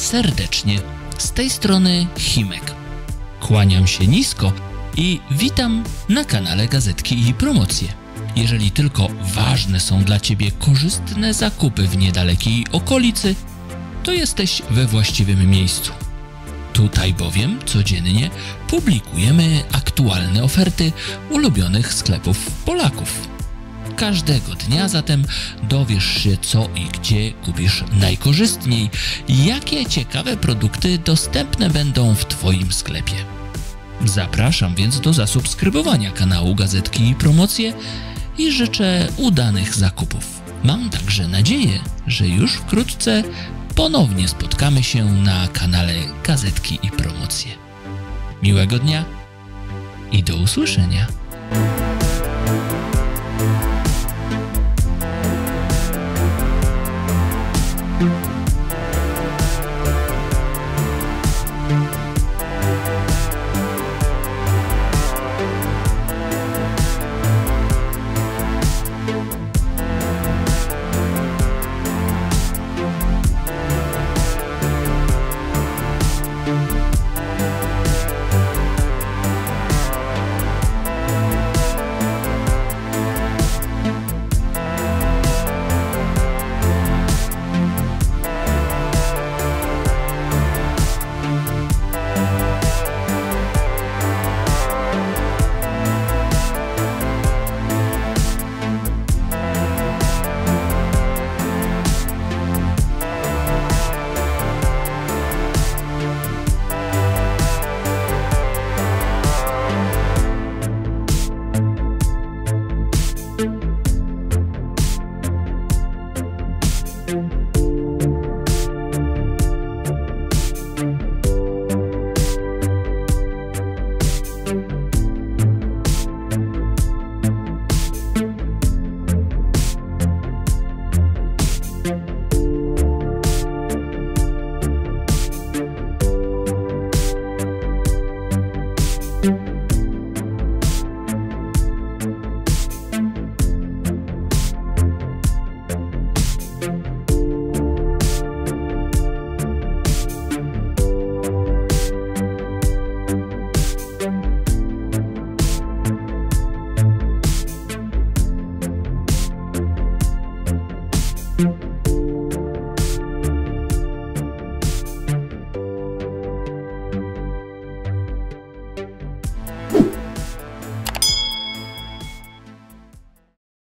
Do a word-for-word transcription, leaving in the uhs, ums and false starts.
serdecznie. Z tej strony Himek. Kłaniam się nisko i witam na kanale Gazetki i Promocje. Jeżeli tylko ważne są dla Ciebie korzystne zakupy w niedalekiej okolicy, to jesteś we właściwym miejscu. Tutaj bowiem codziennie publikujemy aktualne oferty ulubionych sklepów Polaków. Każdego dnia zatem dowiesz się, co i gdzie kupisz najkorzystniej, jakie ciekawe produkty dostępne będą w Twoim sklepie. Zapraszam więc do zasubskrybowania kanału Gazetki i Promocje i życzę udanych zakupów. Mam także nadzieję, że już wkrótce ponownie spotkamy się na kanale Gazetki i Promocje. Miłego dnia i do usłyszenia. Thank you.